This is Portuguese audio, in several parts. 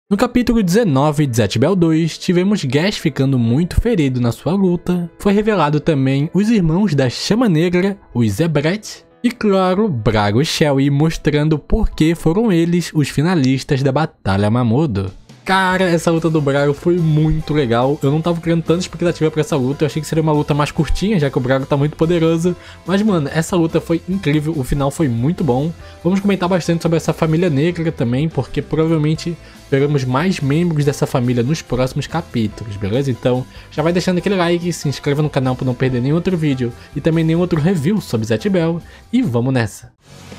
No capítulo 19 de Zatch Bell 2, tivemos Gash ficando muito ferido na sua luta. Foi revelado também os irmãos da Chama Negra, os Zebret, e claro, Brago e Shelly mostrando por que foram eles os finalistas da Batalha Mamodo. Cara, essa luta do Brago foi muito legal. Eu não tava criando tanta expectativa pra essa luta. Eu achei que seria uma luta mais curtinha, já que o Brago tá muito poderoso. Mas, mano, essa luta foi incrível. O final foi muito bom. Vamos comentar bastante sobre essa família negra também, porque provavelmente veremos mais membros dessa família nos próximos capítulos, beleza? Então, já vai deixando aquele like, se inscreva no canal pra não perder nenhum outro vídeo e também nenhum outro review sobre Zatch Bell. E vamos nessa!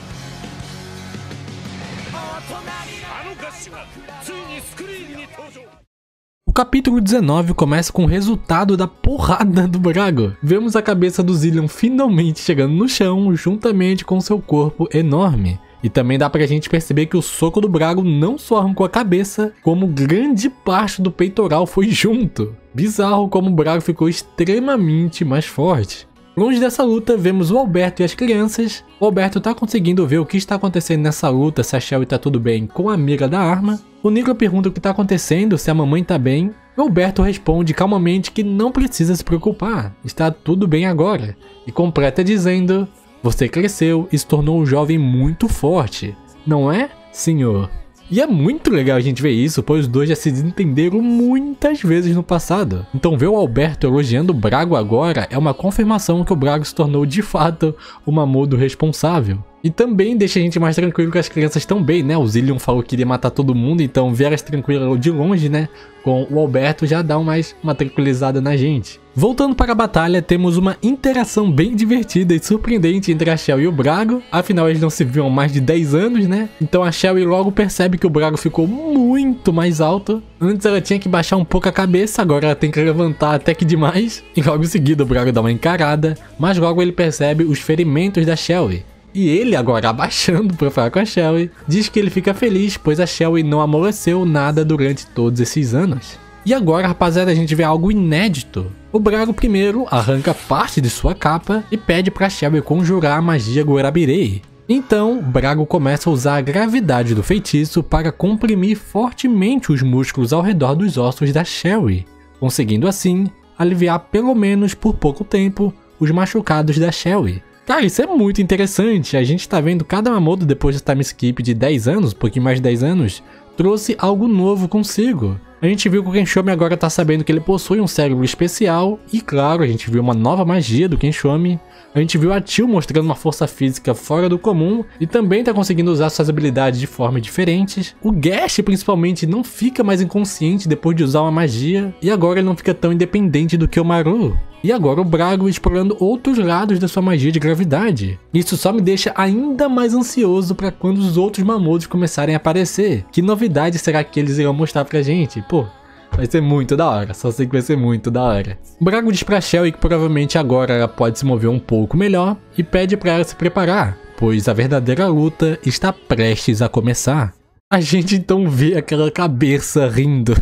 O capítulo 19 começa com o resultado da porrada do Brago. Vemos a cabeça do Zillion finalmente chegando no chão, juntamente com seu corpo enorme. E também dá pra gente perceber que o soco do Brago não só arrancou a cabeça, como grande parte do peitoral foi junto. Bizarro como o Brago ficou extremamente mais forte. Longe dessa luta, vemos o Alberto e as crianças. O Alberto tá conseguindo ver o que está acontecendo nessa luta, se a Shelly tá tudo bem com a mira da arma. O Nico pergunta o que tá acontecendo, se a mamãe tá bem. O Alberto responde calmamente que não precisa se preocupar, está tudo bem agora. E completa dizendo: "Você cresceu e se tornou um jovem muito forte, não é, senhor?" E é muito legal a gente ver isso, pois os dois já se desentenderam muitas vezes no passado. Então ver o Alberto elogiando o Brago agora é uma confirmação que o Brago se tornou de fato o Mamodo responsável. E também deixa a gente mais tranquilo que as crianças estão bem, né? O Zillion falou que iria matar todo mundo, então ver elas tranquilas de longe, né? Com o Alberto já dá uma tranquilizada na gente. Voltando para a batalha, temos uma interação bem divertida e surpreendente entre a Shelly e o Brago. Afinal, eles não se viam há mais de 10 anos, né? Então a Shelly logo percebe que o Brago ficou muito mais alto. Antes ela tinha que baixar um pouco a cabeça, agora ela tem que levantar até que demais. E logo em seguida o Brago dá uma encarada, mas logo ele percebe os ferimentos da Shelly. E ele, agora abaixando pra falar com a Shelly, diz que ele fica feliz, pois a Shelly não amoleceu nada durante todos esses anos. E agora, rapaziada, a gente vê algo inédito. O Brago primeiro arranca parte de sua capa e pede pra Shelly conjurar a magia Gorabirei. Então, Brago começa a usar a gravidade do feitiço para comprimir fortemente os músculos ao redor dos ossos da Shelly, conseguindo assim aliviar pelo menos por pouco tempo os machucados da Shelly. Cara, isso é muito interessante. A gente tá vendo cada Mamodo depois do time skip de 10 anos, um pouquinho mais de 10 anos, trouxe algo novo consigo. A gente viu que o Kenshomi agora tá sabendo que ele possui um cérebro especial, e claro, a gente viu uma nova magia do Kenshomi. A gente viu a Teal mostrando uma força física fora do comum e também tá conseguindo usar suas habilidades de formas diferentes. O Gash, principalmente, não fica mais inconsciente depois de usar uma magia, e agora ele não fica tão independente do que o Maru. E agora o Brago explorando outros lados da sua magia de gravidade. Isso só me deixa ainda mais ansioso para quando os outros Mamodos começarem a aparecer. Que novidade será que eles irão mostrar pra gente? Pô, vai ser muito da hora, só sei que vai ser muito da hora. Brago diz pra Shelly que provavelmente agora ela pode se mover um pouco melhor e pede pra ela se preparar, pois a verdadeira luta está prestes a começar. A gente então vê aquela cabeça rindo.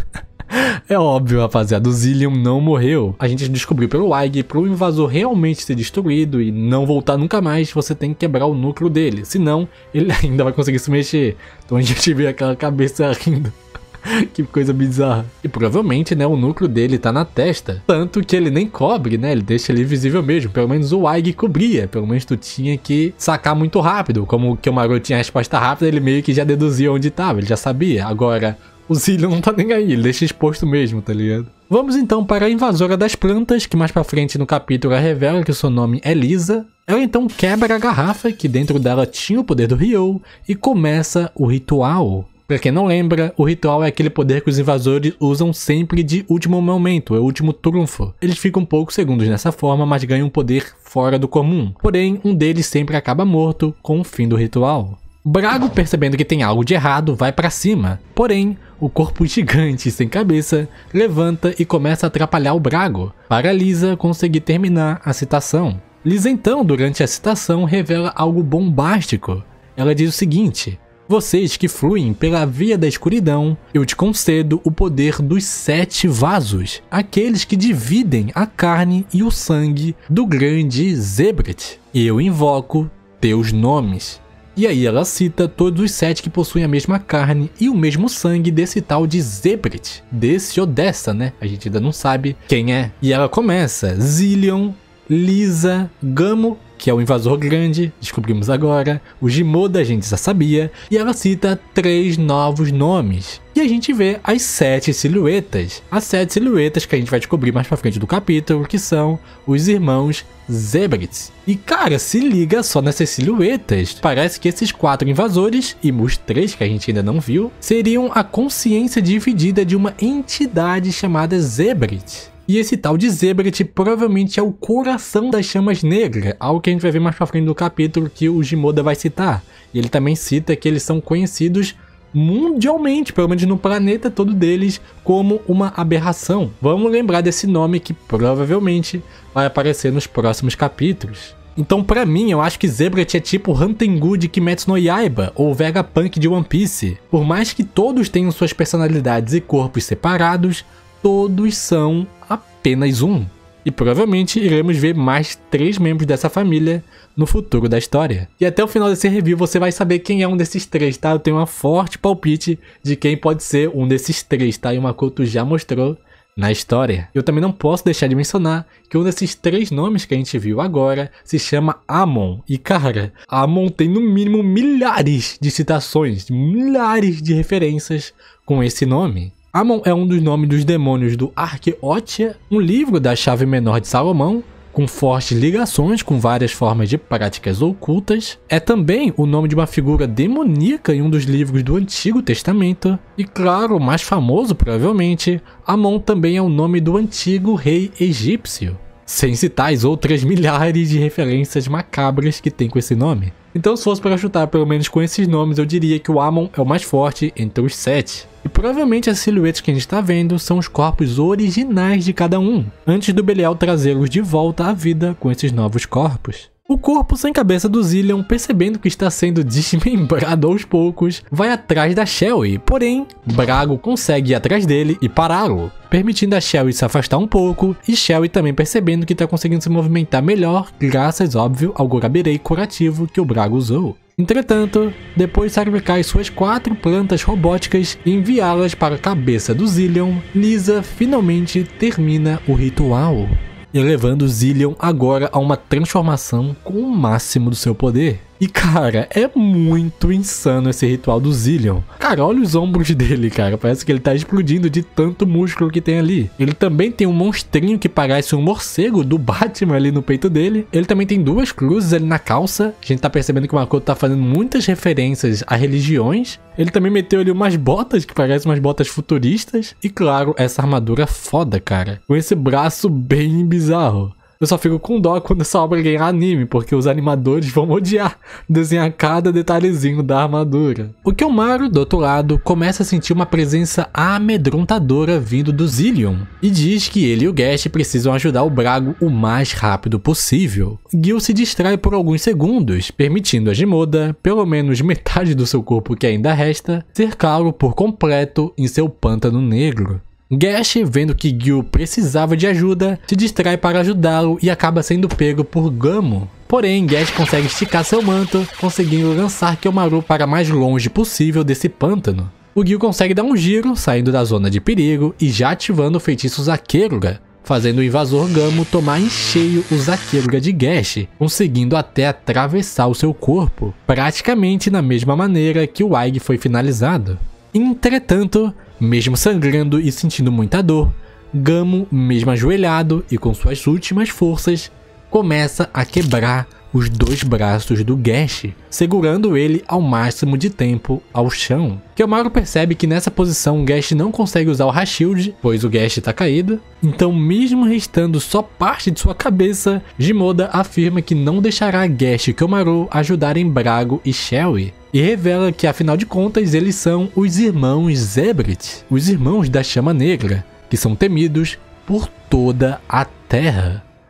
É óbvio, rapaziada, o Zillion não morreu. A gente descobriu pelo Aig, pro invasor realmente ser destruído e não voltar nunca mais, você tem que quebrar o núcleo dele, senão ele ainda vai conseguir se mexer. Então a gente vê aquela cabeça rindo. Que coisa bizarra. E provavelmente, né, o núcleo dele tá na testa. Tanto que ele nem cobre, né, ele deixa ele visível mesmo. Pelo menos o Aig cobria. Pelo menos tu tinha que sacar muito rápido. Como que o Maru tinha a resposta rápida, ele meio que já deduzia onde tava, ele já sabia. Agora, o Zillion não tá nem aí, ele deixa exposto mesmo, tá ligado? Vamos então para a invasora das plantas, que mais pra frente no capítulo ela revela que o seu nome é Lisa. Ela então quebra a garrafa, que dentro dela tinha o poder do Ryo, e começa o ritual. Pra quem não lembra, o ritual é aquele poder que os invasores usam sempre de último momento, é o último trunfo. Eles ficam poucos segundos nessa forma, mas ganham um poder fora do comum. Porém, um deles sempre acaba morto com o fim do ritual. Brago, percebendo que tem algo de errado, vai pra cima. Porém, o corpo gigante sem cabeça levanta e começa a atrapalhar o Brago, para Lisa conseguir terminar a citação. Lisa então, durante a citação, revela algo bombástico. Ela diz o seguinte: "Vocês que fluem pela via da escuridão, eu te concedo o poder dos 7 vasos, aqueles que dividem a carne e o sangue do grande Zebret. E eu invoco teus nomes." E aí ela cita todos os 7 que possuem a mesma carne e o mesmo sangue desse tal de Zebret, desse ou dessa, né? A gente ainda não sabe quem é. E ela começa: Zillion, Lisa, Gamo, que é o invasor grande, descobrimos agora, o Jimoda a gente já sabia, e ela cita 3 novos nomes. E a gente vê as 7 silhuetas. As 7 silhuetas que a gente vai descobrir mais pra frente do capítulo, que são os irmãos Zebret. E cara, se liga só nessas silhuetas. Parece que esses 4 invasores, e os 3 que a gente ainda não viu, seriam a consciência dividida de uma entidade chamada Zebret. E esse tal de Zebret provavelmente é o coração das chamas negras, algo que a gente vai ver mais pra frente do capítulo que o Jimoda vai citar. E ele também cita que eles são conhecidos mundialmente, pelo menos no planeta todo deles, como uma aberração. Vamos lembrar desse nome que provavelmente vai aparecer nos próximos capítulos. Então pra mim, eu acho que Zebret é tipo Hantengu de Kimetsu no Yaiba ou Vegapunk de One Piece. Por mais que todos tenham suas personalidades e corpos separados, todos são apenas um. E provavelmente iremos ver mais 3 membros dessa família no futuro da história. E até o final desse review você vai saber quem é um desses 3, tá? Eu tenho uma forte palpite de quem pode ser um desses 3, tá? E o Makoto já mostrou na história. Eu também não posso deixar de mencionar que um desses 3 nomes que a gente viu agora se chama Amon. E cara, Amon tem no mínimo milhares de citações, milhares de referências com esse nome. Amon é um dos nomes dos demônios do Arqueotia, um livro da chave menor de Salomão, com fortes ligações com várias formas de práticas ocultas. É também o nome de uma figura demoníaca em um dos livros do Antigo Testamento. E claro, o mais famoso provavelmente, Amon também é o nome do antigo rei egípcio. Sem citar as outras milhares de referências macabras que tem com esse nome. Então se fosse para chutar pelo menos com esses nomes, eu diria que o Amon é o mais forte entre os 7. E provavelmente as silhuetas que a gente está vendo são os corpos originais de cada um, antes do Belial trazê-los de volta à vida com esses novos corpos. O corpo sem cabeça do Zillion, percebendo que está sendo desmembrado aos poucos, vai atrás da Shelly, porém, Brago consegue ir atrás dele e pará-lo, permitindo a Shelly se afastar um pouco, e Shelly também percebendo que está conseguindo se movimentar melhor, graças, óbvio, ao Gorabirei curativo que o Brago usou. Entretanto, depois de sacrificar suas 4 plantas robóticas e enviá-las para a cabeça do Zillion, Lisa finalmente termina o ritual, elevando Zillion agora a uma transformação com o máximo do seu poder. E cara, é muito insano esse ritual do Zillion. Cara, olha os ombros dele, cara. Parece que ele tá explodindo de tanto músculo que tem ali. Ele também tem um monstrinho que parece um morcego do Batman ali no peito dele. Ele também tem 2 cruzes ali na calça. A gente tá percebendo que o Makoto tá fazendo muitas referências a religiões. Ele também meteu ali umas botas que parecem umas botas futuristas. E claro, essa armadura foda, cara. Com esse braço bem bizarro. Eu só fico com dó quando essa obra ganhar anime, porque os animadores vão odiar desenhar cada detalhezinho da armadura. O Kyomaru, do outro lado, começa a sentir uma presença amedrontadora vindo do Zillion, e diz que ele e o Gash precisam ajudar o Brago o mais rápido possível. Gil se distrai por alguns segundos, permitindo a Jimoda, pelo menos metade do seu corpo que ainda resta, cercá-lo por completo em seu pântano negro. Gash, vendo que Gil precisava de ajuda, se distrai para ajudá-lo e acaba sendo pego por Gamo. Porém, Gash consegue esticar seu manto, conseguindo lançar Kyomaru para mais longe possível desse pântano. O Gil consegue dar um giro, saindo da zona de perigo e já ativando o feitiço Zakeruga, fazendo o invasor Gamo tomar em cheio o Zakeruga de Gash, conseguindo até atravessar o seu corpo, praticamente na mesma maneira que o Aig foi finalizado. Entretanto, mesmo sangrando e sentindo muita dor, Gamo, mesmo ajoelhado e com suas últimas forças, começa a quebrar os 2 braços do Gash, segurando ele ao máximo de tempo ao chão. Kyomaru percebe que nessa posição o Gash não consegue usar o Hashield, pois o Gash está caído, então mesmo restando só parte de sua cabeça, Jimoda afirma que não deixará Gash e Kyomaru ajudarem Brago e Shelly, e revela que afinal de contas eles são os irmãos Zebret, os irmãos da Chama Negra, que são temidos por toda a Terra.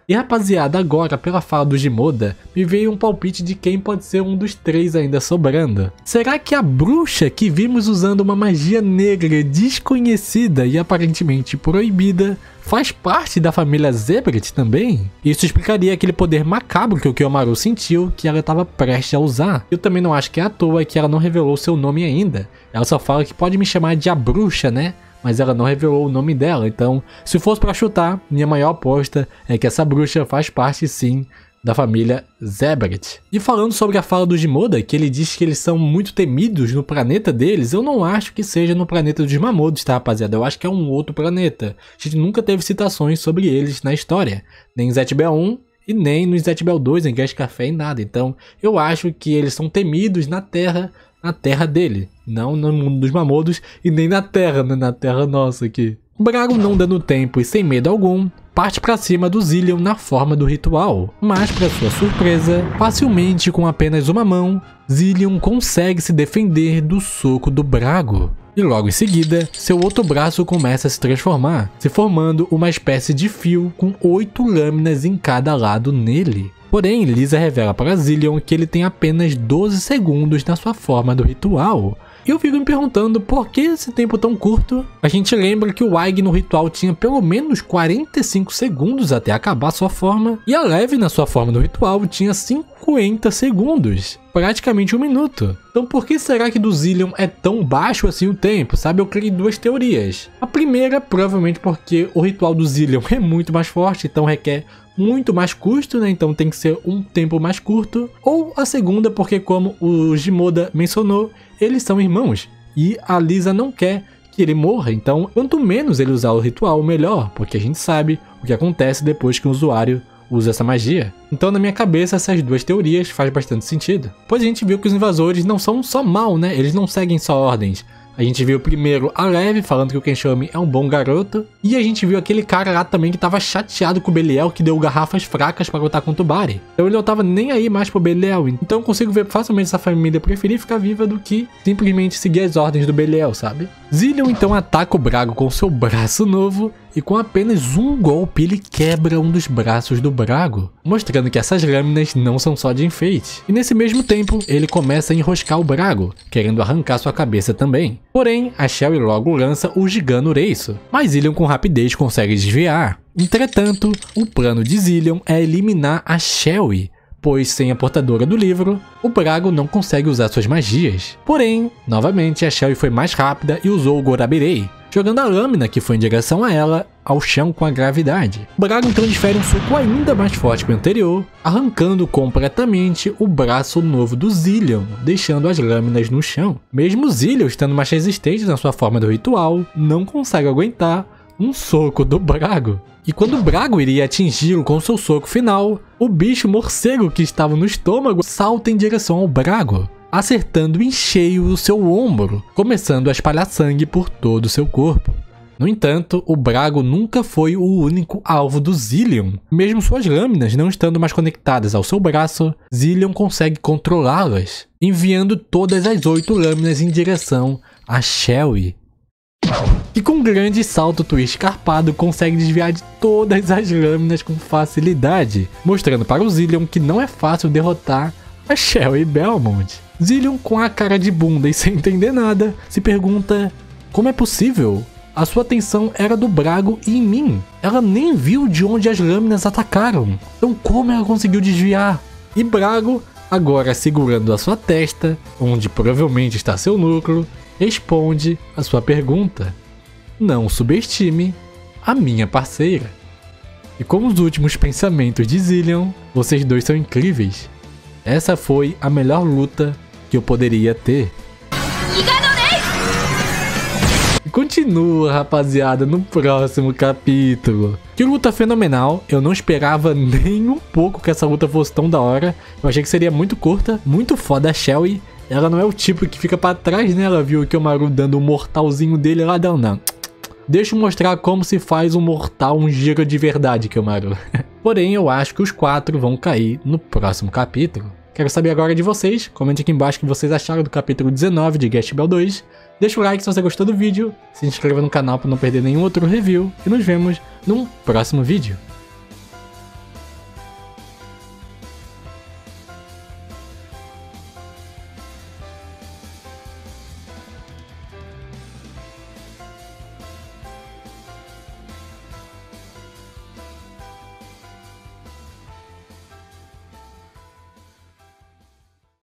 E rapaziada, agora pela fala do Jimoda, me veio um palpite de quem pode ser um dos 3 ainda sobrando. Será que a bruxa que vimos usando uma magia negra desconhecida e aparentemente proibida faz parte da família Zebret também? Isso explicaria aquele poder macabro que o Kyomaru sentiu que ela estava prestes a usar. Eu também não acho que é à toa que ela não revelou seu nome ainda. Ela só fala que pode me chamar de a bruxa, né? Mas ela não revelou o nome dela, então se fosse pra chutar, minha maior aposta é que essa bruxa faz parte sim da família Zebret. E falando sobre a fala do Jimoda, que ele diz que eles são muito temidos no planeta deles, eu não acho que seja no planeta dos Mamodos, tá rapaziada? Eu acho que é um outro planeta. A gente nunca teve citações sobre eles na história, nem em ZetBell 1 e nem no ZetBell 2, em Gas Café e nada. Então eu acho que eles são temidos na terra dele, não no mundo dos Mamodos e nem na terra, né? Na terra nossa aqui. O Brago, não dando tempo e sem medo algum, parte pra cima do Zilean na forma do ritual, mas pra sua surpresa, facilmente com apenas uma mão, Zilean consegue se defender do soco do Brago. E logo em seguida, seu outro braço começa a se transformar, se formando uma espécie de fio com 8 lâminas em cada lado nele. Porém, Lisa revela para Zilean que ele tem apenas 12 segundos na sua forma do ritual. E eu fico me perguntando por que esse tempo tão curto. A gente lembra que o Aig no ritual tinha pelo menos 45 segundos até acabar sua forma, e a Levi na sua forma do ritual tinha 50 segundos, praticamente 1 minuto. Então por que será que do Zilean é tão baixo assim o tempo, sabe? Eu criei 2 teorias. A primeira, provavelmente porque o ritual do Zilean é muito mais forte, então requer muito mais custo, né? Então tem que ser um tempo mais curto. Ou a segunda, porque como o Jimoda mencionou, eles são irmãos e a Lisa não quer que ele morra, então quanto menos ele usar o ritual, melhor, porque a gente sabe o que acontece depois que o usuário usa essa magia. Então na minha cabeça essas 2 teorias faz bastante sentido. Pois a gente viu que os invasores não são só mal, né? Eles não seguem só ordens. A gente viu primeiro a Levi falando que o Kenshame é um bom garoto. E a gente viu aquele cara lá também que tava chateado com o Belial, que deu garrafas fracas pra lutar contra o Bari. Então ele não tava nem aí mais pro Belial. Então eu consigo ver facilmente essa família preferir ficar viva do que simplesmente seguir as ordens do Belial, sabe? Zilean então ataca o Brago com seu braço novo. E com apenas um golpe ele quebra um dos braços do Brago, mostrando que essas lâminas não são só de enfeite. E nesse mesmo tempo, ele começa a enroscar o Brago, querendo arrancar sua cabeça também. Porém, a Shelly logo lança o Giganureiço, mas Zilean com rapidez consegue desviar. Entretanto, o plano de Zilean é eliminar a Shelly, pois sem a portadora do livro, o Brago não consegue usar suas magias. Porém, novamente a Shelly foi mais rápida e usou o Gorabirei, jogando a lâmina que foi em direção a ela ao chão com a gravidade. Brago então desfere um soco ainda mais forte que o anterior, arrancando completamente o braço novo do Zilean, deixando as lâminas no chão. Mesmo Zilean estando mais resistente na sua forma do ritual, não consegue aguentar um soco do Brago. E quando o Brago iria atingi-lo com seu soco final, o bicho morcego que estava no estômago salta em direção ao Brago, acertando em cheio o seu ombro, começando a espalhar sangue por todo o seu corpo. No entanto, o Brago nunca foi o único alvo do Zilean. Mesmo suas lâminas não estando mais conectadas ao seu braço, Zilean consegue controlá-las, enviando todas as 8 lâminas em direção a Shelly, que com um grande salto twist escarpado consegue desviar de todas as lâminas com facilidade, mostrando para o Zilean que não é fácil derrotar a Shelly Belmont. Zilean, com a cara de bunda e sem entender nada, se pergunta como é possível? A sua atenção era do Brago e em mim. Ela nem viu de onde as lâminas atacaram. Então como ela conseguiu desviar? E Brago, agora segurando a sua testa, onde provavelmente está seu núcleo, responde a sua pergunta. Não subestime a minha parceira. E como os últimos pensamentos de Zilean, vocês dois são incríveis. Essa foi a melhor luta que eu poderia ter. E continua, rapaziada, no próximo capítulo. Que luta fenomenal, eu não esperava nem um pouco que essa luta fosse tão da hora. Eu achei que seria muito curta, muito foda a Shelly. Ela não é o tipo que fica pra trás, né? Ela viu o Kyomaru dando um mortalzinho dele lá, não. Deixa eu mostrar como se faz um mortal, um giga de verdade, Kyomaru. Porém, eu acho que os 4 vão cair no próximo capítulo. Quero saber agora de vocês, comente aqui embaixo o que vocês acharam do capítulo 19 de Gash Bell 2. Deixa o like se você gostou do vídeo, se inscreva no canal para não perder nenhum outro review e nos vemos num próximo vídeo.